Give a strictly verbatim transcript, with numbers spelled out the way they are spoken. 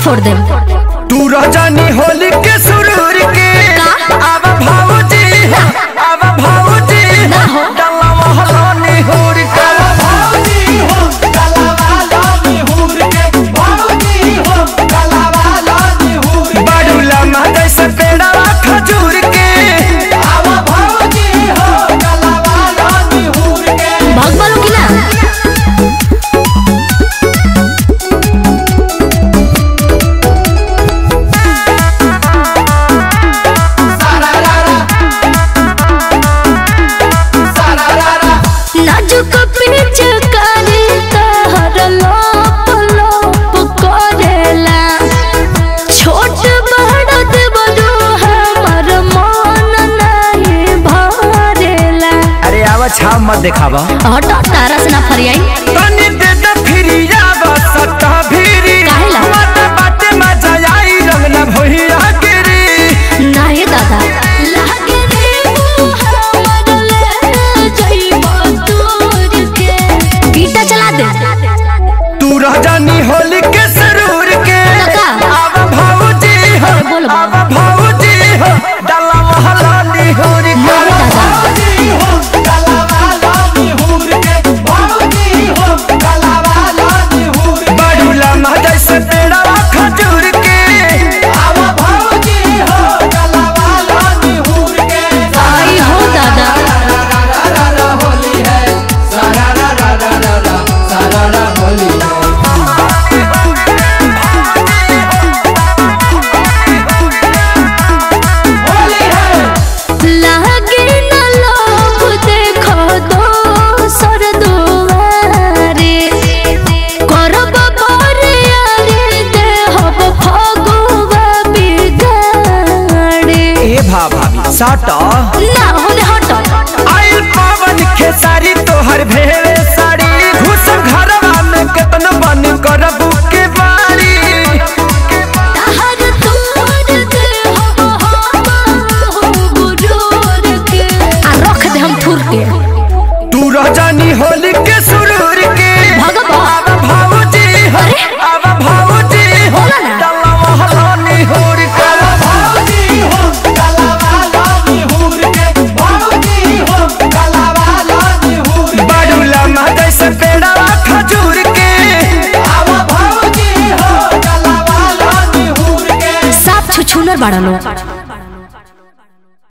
फोड़ दे। तू रजनी होली के सुरूर के आवा भाऊजी आवा भाऊजी डलवा हलानी हुर के भाऊजी हो डलवा हलानी हुर के भाऊजी हो डलवा हलानी हुर बाडूला मादे से पेड़ा खजूर के आवा भाऊजी हो डलवा हलानी हुर के भाग बालो की ना छाव मत दिखावा हटा तारा से ना फरियाई तनी दे दे फिरिया बस त भिरी काहेला मत बाटे मजा आई रंग ना भइया गिरी नाही दादा लागे रे हमर ले जइबो दूर के गीता चला दे तू रजनी होली के सुरूर के आवा भाऊजी हो आवा भाऊजी हो डलवा हलानी हुर के भाऊजी हो साटा ना होने हटो आइल पावन खेसारी तोहर भेवे साड़ी घुस घरवा में केतन बन करबू के बारी ताहर तोड़ दे हो हो गुरूर के आ रख दे हम थुर के तू रजनी होली के सुरूर के आवा भाऊजी आवा भाऊजी डलवा हलानी हुर के भाऊजी हो खजूर के आवा भाऊजी हो डलवा हलानी हुर के साफ छुछुनर बाड़ा लो।